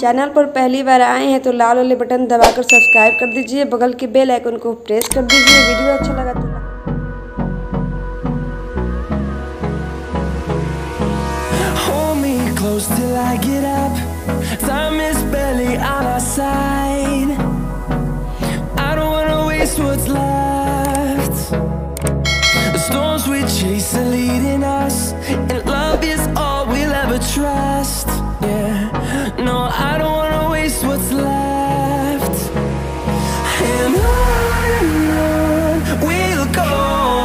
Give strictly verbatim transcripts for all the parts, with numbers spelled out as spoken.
Channel पर पहली बार आए हैं तो लाल वाले बटन दबाकर सब्सक्राइब कर दीजिए, बगल के बेल आइकन को प्रेस कर दीजिए। वीडियो अच्छा लगा तो Hold me close till I get up. Time is barely on our side. I don't wanna waste what's left. The storms we chase are leading us, and love is all we'll ever trust. Yeah, no, I don't wanna waste what's left. And on and on we'll go,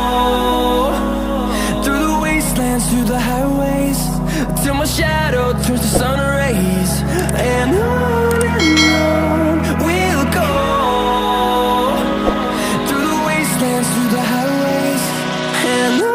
through the wastelands, through the highways, till my shadow turns to sun rays. And on and on we'll go, through the wastelands, through the highways, and on.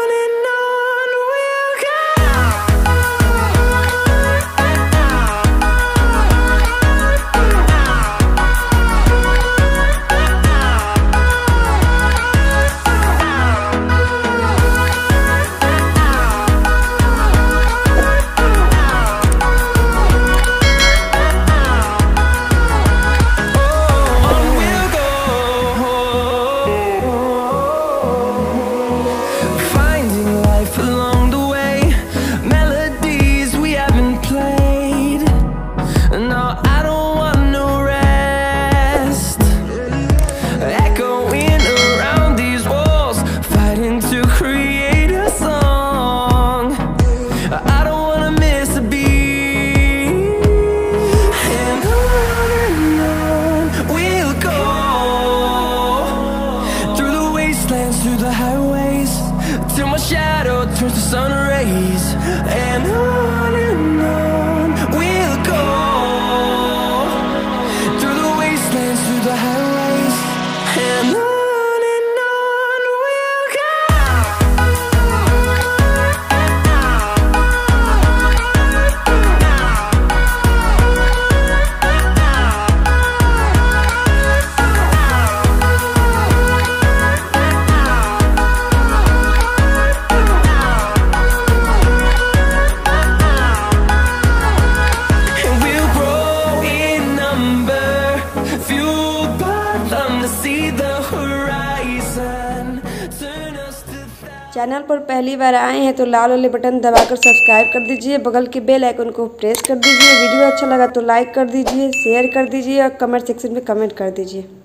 Through the highways, till my shadow turns to sun rays. And on and on we'll go, through the wastelands, through the highways, and on. Channel पर पहली बार आए हैं तो लाल वाले button दबाकर subscribe कर दीजिए, बगल के बेल आइकन को प्रेस कर दीजिए। वीडियो अच्छा लगा तो लाइक कर दीजिए, शेयर कर दीजिए और कमेंट सेक्शन में कमेंट कर दीजिए।